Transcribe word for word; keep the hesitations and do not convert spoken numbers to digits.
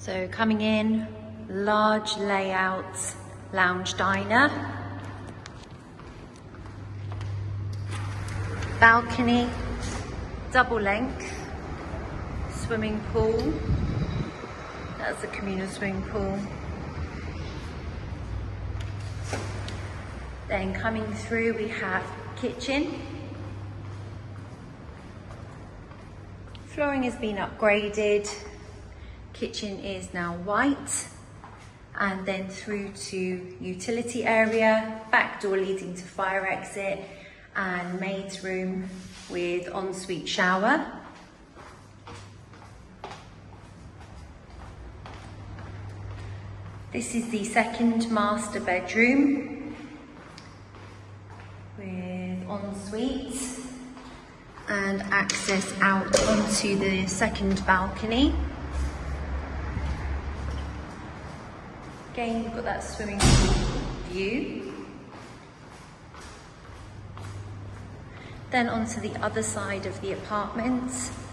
So coming in, large layout lounge diner, balcony, double length, swimming pool. That's a communal swimming pool. Then coming through we have kitchen. Flooring has been upgraded. Kitchen is now white. And then through to utility area, back door leading to fire exit, and maid's room with ensuite shower. This is the second master bedroom with ensuite and access out onto the second balcony. Again, you've got that swimming pool view. Then onto the other side of the apartment.